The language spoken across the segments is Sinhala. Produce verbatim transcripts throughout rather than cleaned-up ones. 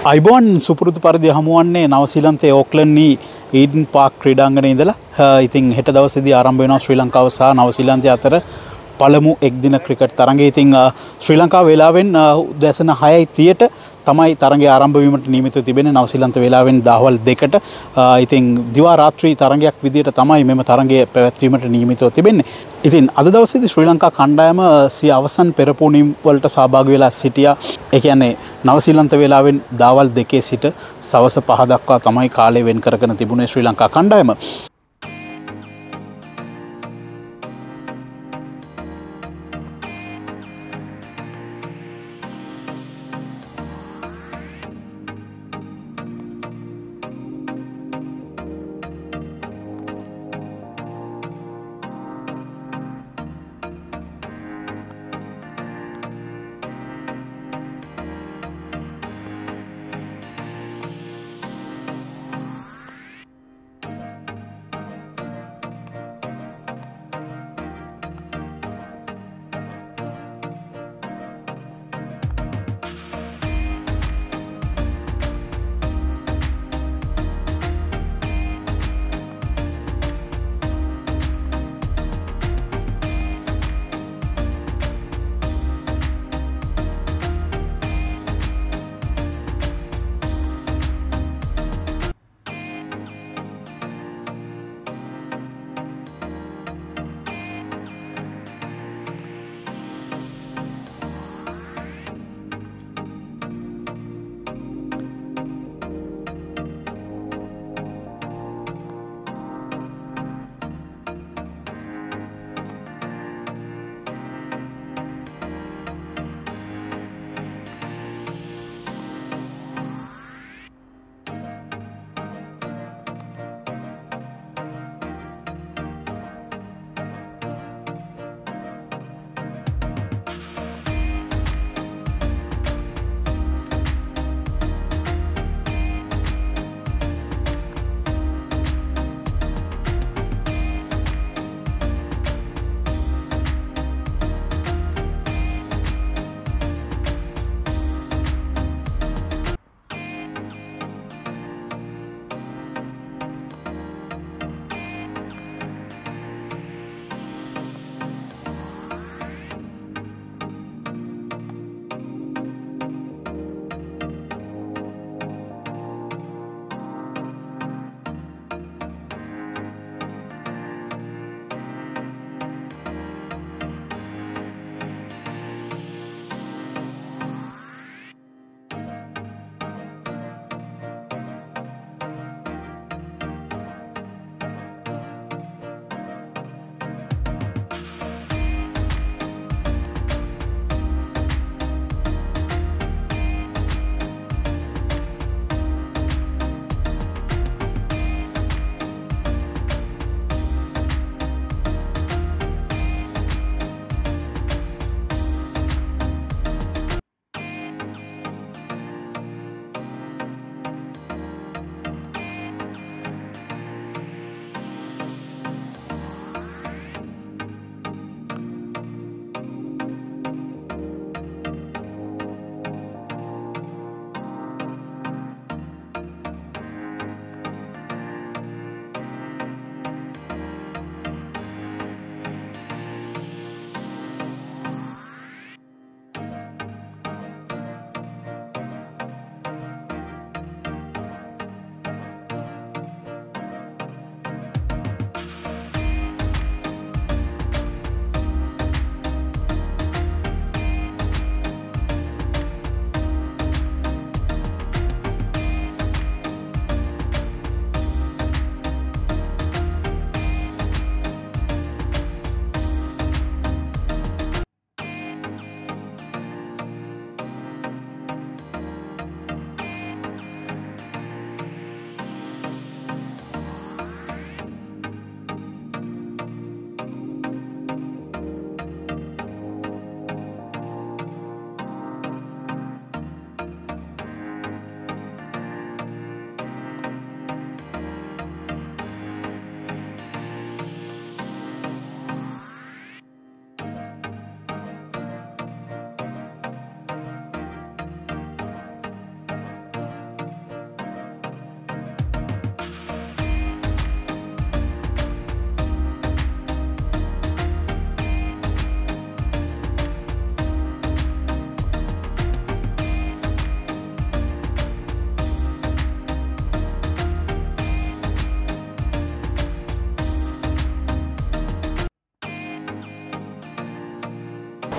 අයිබෝන් සුපුරුදු පරිදි හමුවන්නේ නවසීලන්තයේ ඕක්ලන්ඩ්නි ඊඩන් පාක් ක්‍රීඩාංගණයේ ඉඳලා ඉතින් හෙට දවසේදී ආරම්භ වෙනවා ශ්‍රී ලංකාව සහ නවසීලන්තය අතර පළමු එක්දින ක්‍රිකට් තරඟය. ඉතින් ශ්‍රී ලංකාව වේලාවෙන් උදෑසන හයයි තිහට තමයි තරඟය ආරම්භ වීමට නියමිතව තිබෙන්නේ. නවසීලන්ත වේලාවෙන් දහවල් දෙකට. ඉතින් දිවා රාත්‍රී තරඟයක් විදියට තමයි මෙම තරඟය පැවැත්වීමට නියමිතව තිබෙන්නේ. ඉතින් අද දවසේදී ශ්‍රී ලංකා කණ්ඩායම සිය අවසන් පෙරපුණීම් වලට සහභාගී වෙලා සිටියා. ඒ කියන්නේ නවසීලන්ත වේලාවෙන් දවල් දෙකේ සිට සවස පහ දක්වා තමයි කාලය වෙන් කරගෙන තිබුණේ ශ්‍රී ලංකා කණ්ඩායම.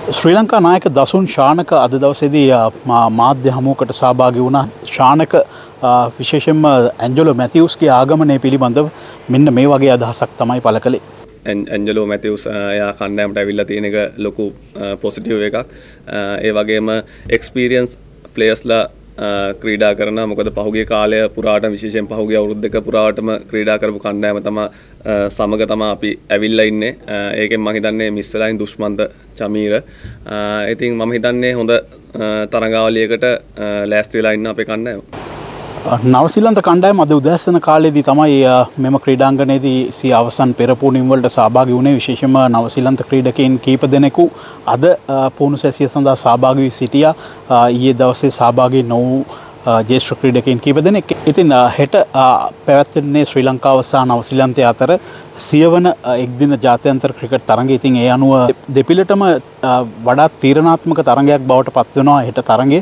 ශ්‍රී ලංකා නායක දසුන් ශානක අද දවසේදී මාධ්‍ය හමුවකට සහභාගී වුණා. ශානක විශේෂයෙන්ම ඇන්ජලෝ මැතිව්ස්ගේ ආගමනය පිළිබඳව මෙන්න මේ වගේ අදහසක් තමයි පළ කළේ. ඇන්ජලෝ මැතිව්ස් එයා කණ්ඩායමට ඇවිල්ලා තියෙන එක ලොකු පොසිටිව් එකක්. ඒ වගේම එක්ස්පීරියන්ස් ප්ලේයර්ස්ලා ක්‍රීඩා කරන මොකද පහුගිය කාලය පුරාට විශේෂයෙන් පහුගිය අවුරුදු දෙක පුරාටම ක්‍රීඩා කරපු කණ්ඩායම තමයි සමග තමයි අපි ඇවිල්ලා ඉන්නේ. ඒකෙන් මම හිතන්නේ මිස් වෙලා ඉන්න දුෂ්මන්ත චමීර. ඉතින් මම හිතන්නේ හොඳ තරඟාවලියකට ලෑස්ති වෙලා ඉන්න අපේ කණ්ඩායම. නවසීලන්ත කණ්ඩායම අද උදෑසන කාලේදී තමයි මෙම ක්‍රීඩාංගණයේදී සිය අවසන් පෙරපුණිම් වලට සහභාගී වුණේ. විශේෂයෙන්ම නවසීලන්ත ක්‍රීඩකයන් කීප දෙනෙකු අද පුහුණු සැසිය සඳහා සහභාගී වී සිටියා. ඊයේ දවසේ සහභාගී නොවූ ජේෂ්ඨ ක්‍රීඩකයන් කීප දෙනෙක්. ඉතින් හෙට පැවැත්වෙන්නේ ශ්‍රී ලංකාව සහ නවසීලන්තය අතර සියවන එක්දින ජාත්‍යන්තර ක්‍රිකට් තරඟය. ඉතින් ඒ අනුව දෙපිළටම වඩාත් තීරණාත්මක තරඟයක් බවට පත් වෙනවා හෙට තරඟය.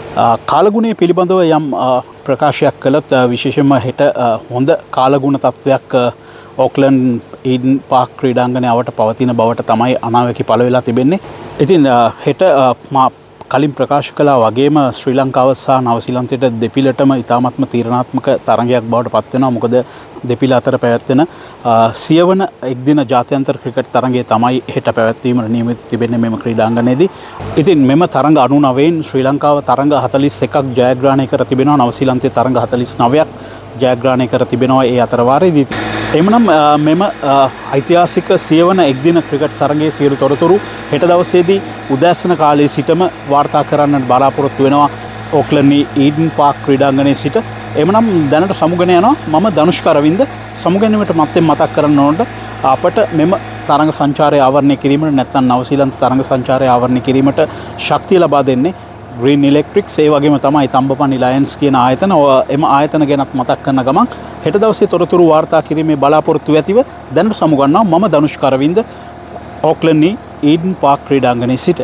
කාලගුණය පිළිබඳව යම් ප්‍රකාශයක් කළත් විශේෂයෙන්ම හෙට හොඳ කාලගුණ තත්ත්වයක් ඕක්ලන්ඩ් ඊඩන් පාක් ක්‍රීඩාංගණය අවට පවතින බවට තමයි අනාවැකි පළ වෙලා තිබෙන්නේ. ඉතින් හෙට මා කලින් ප්‍රකාශ කළා වගේම ශ්‍රී ලංකාව සහ නවසීලන්තයට දෙපිළටම ඉතාමත්ම තීරණාත්මක තරඟයක් බවට පත් වෙනවා. මොකද දෙපිළ අතර පැවැත්වෙන සියවන එක්දින ජාත්‍යන්තර ක්‍රිකට් තරඟය තමයි හෙට පැවැත්වීමට නියමිත තිබෙන්නේ මෙම ක්‍රීඩාංගණයේදී. ඉතින් මෙම තරඟ අනූනවයෙන් ශ්‍රී ලංකාව තරඟ හතළිස් එකක් ජයග්‍රහණය කර තිබෙනවා. නවසීලන්තයේ තරඟ හතළිස් නවයක් ජයග්‍රහණය කර තිබෙනවා ඒ අතර වාරයේදී. එමනම් මෙම ඓතිහාසික සියවන එක්දින ක්‍රිකට් තරඟයේ සියලු තොරතුරු හෙට දවසේදී උදෑසන කාලයේ සිටම වාර්තා කරන්නට බලාපොරොත්තු වෙනවා ඕක්ලන්ඩ් ඊඩන් පාක් ක්‍රීඩාංගණයේ සිට. එමනම් දැනට සමුගෙන යනවා මම දනුෂ්කා අරවින්ද. සමුගැනීමට මත්තෙන් මතක් කරන්න ඕනට අපට මෙම තරඟ සංචාරය ආවරණය කිරීමට නැත්නම් නවසීලන්ත තරඟ සංචාරය ආවරණය කිරීමට ශක්තිය ලබා දෙන්නේ ග්‍රීන් ඉලෙක්ට්‍රික්ස්. ඒ වගේම තමයි තම්බපන් රිලයන්ස් කියන ආයතන. එම ආයතන ගැනත් මතක් කරන ගමන් හෙට දවසේ තොරතුරු වාර්තා කිරීමේ බලාපොරොත්තු ඇතිව දැනට සමුගන්නවා මම Danushka Aravinda Auckland Eden Park ක්‍රීඩාංගණයේ සිට.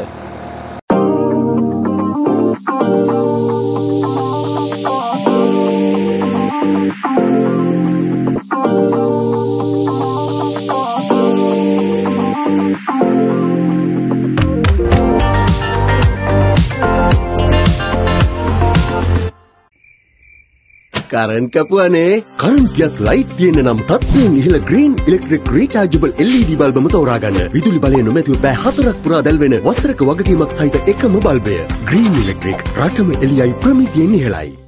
කරන්ට් කපුවනේ. කරන්ට්යත් ලයිට් තියෙන නම් තත්ත්වයෙන් ඉහළ green electric rechargeable L E D බල්බම තෝරාගන්න. විදුලි බලය නොමැතිව පැය හතරක් පුරා දැල්වෙන වසරක වගකීමක් සහිත එකම බල්බය. ග්‍රීන් ඉලෙක්ට්‍රික් රටම එළියයි ප්‍රමිතියෙන් ඉහළයි.